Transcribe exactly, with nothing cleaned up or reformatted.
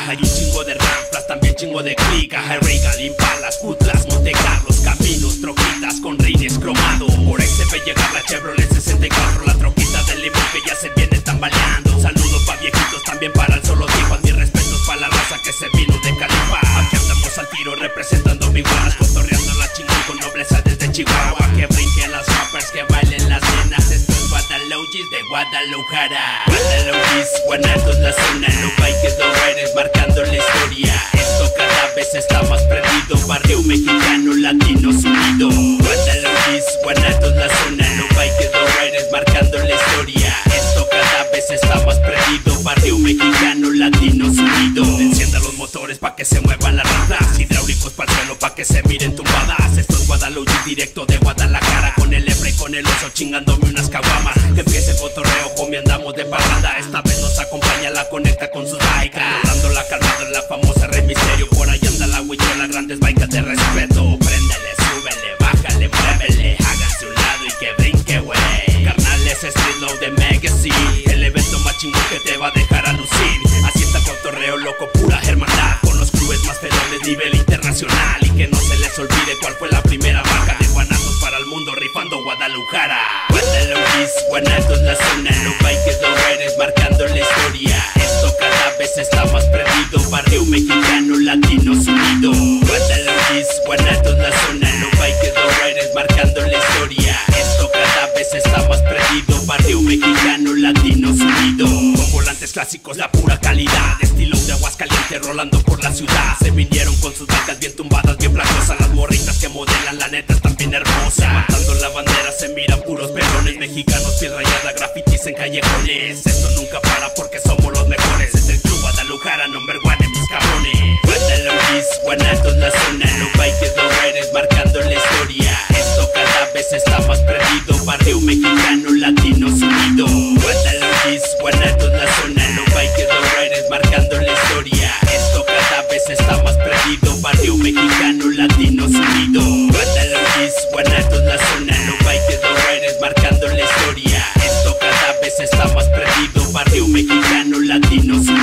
Hay un chingo de ramplas, también chingo de clica. Hay regal, impalas, cutlas, Monte Carlos, caminos, troquitas con rines cromado. Por ahí se ve llegar la Chevrolet sesenta y cuatro, la troquita del limón que ya se viene tambaleando. Saludos pa' viejitos, también para el solo Tijuan. Mis respetos pa' la raza que se vino de Califa. Aquí andamos al tiro representando mi guas, cotorreando la chingón con nobleza desde Chihuahua. Que brinquen las rappers, que bailen las nenas. Esto es Guadalajara de Guadalajara. Guadalajara, Guanatos la zona. No bikes, no riders, marcando la historia. Esto cada vez está más prendido. Barrio mexicano, latinos unidos. Guadalajara, Guanatos la zona. No bikes, no riders, marcando la historia. Esto cada vez está más prendido. Barrio mexicano, latinos unidos. Encienda los motores pa' que se muevan las ratas. Hidráulicos pa'l suelo pa' que se miren tumbadas. Esto es Guadalajara, directo de Guadalajara. Con el Efra y con el oso chingándome unas caguamas. Que empiece el cotorreo, homie, andamos de parranda. Esta vez nos acompaña la conecta con sus bikes. Dando la calmada en la famosa Rey Misterio. Por ahí anda la huichola, grandes bikes de respeto. Préndele, súbele, bájale, muévele. Hágase un lado y que brinque, wey. Carnales, Street Low de Magazine. El evento más chingón que te va a dejar a lucir. Así está el cotorreo, loco, pura hermandad. Con los clubes más ferones, nivel internacional. Y que no se les olvide cuál fue la primera marca de Guanatos para el mundo, rifando Guadalajara. Guadalajara, Guanatos la zona. No bikes, no riders, marcando la historia. Esto cada vez está más prendido. Barrio mexicano, latinos unidos. Guadalajara, Guanatos la zona. No bikes, no riders, marcando la historia. Esto cada vez está más prendido. Barrio mexicano, latinos unidos. Con volantes clásicos, la pura calidad. Estilo de Aguascalientes rolando por la ciudad. Se vinieron con sus vacas bien tumbadas, bien flacosas. Las morritas que modelan, la neta están bien hermosas. Matando la bandera se miran puros pelones. Mexicanos, piel rayada, grafitis en callejones. Esto nunca para porque somos los mejores. Es el club Guadalajara, number one en mis cabrones. Guadalajara, Guanatos la zona. No bikes, no riders, marcando la historia. Esto cada vez está más prendido. Barrio mexicano, latinos unidos. Guadalajara, Guanatos la zona. No bikes, no riders, marcando la historia. Esto cada vez está más prendido. Barrio mexicano, latinos unidos. Guadalajara, Guanatos la zona. No bikes, no riders, marcando la historia. Esto cada vez está más prendido. Barrio mexicano, latinos unidos.